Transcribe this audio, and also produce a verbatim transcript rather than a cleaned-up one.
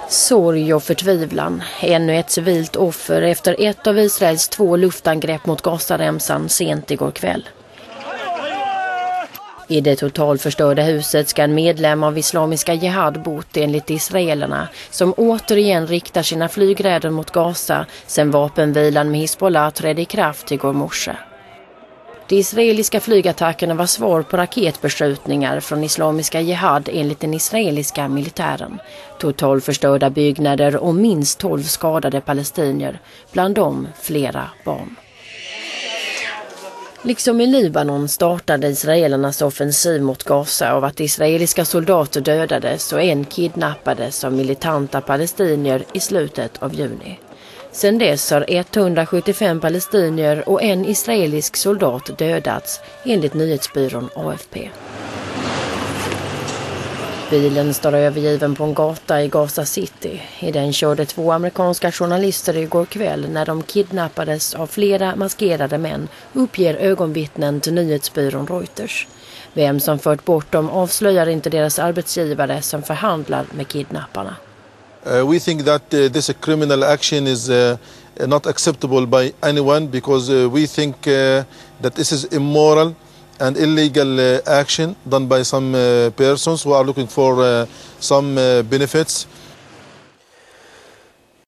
Sorg och förtvivlan. Ännu ett civilt offer efter ett av Israels två luftangrepp mot Gazaremsan sent igår kväll. I det totalförstörda huset ska en medlem av Islamiska Jihad bott enligt israelerna, som återigen riktar sina flygräder mot Gaza sedan vapenvilan med Hizbollah trädde i kraft igår morse. De israeliska flygattackerna var svar på raketbeskjutningar från Islamiska Jihad enligt den israeliska militären. Totalförstörda byggnader och minst tolv skadade palestinier, bland dem flera barn. Liksom i Libanon startade israelernas offensiv mot Gaza av att israeliska soldater dödades och en kidnappades av militanta palestinier i slutet av juni. Sedan dess har etthundrasjuttiofem palestinier och en israelisk soldat dödats, enligt nyhetsbyrån A F P. Bilen står övergiven på en gata i Gaza City. I den körde två amerikanska journalister igår kväll när de kidnappades av flera maskerade män, uppger ögonvittnen till nyhetsbyrån Reuters. Vem som fört bort dem avslöjar inte deras arbetsgivare som förhandlar med kidnapparna. Uh, we think that uh, this criminal action is uh, not acceptable by anyone because uh, we think uh, that this is immoral and illegal uh, action done by some uh, persons who are looking for uh, some uh, benefits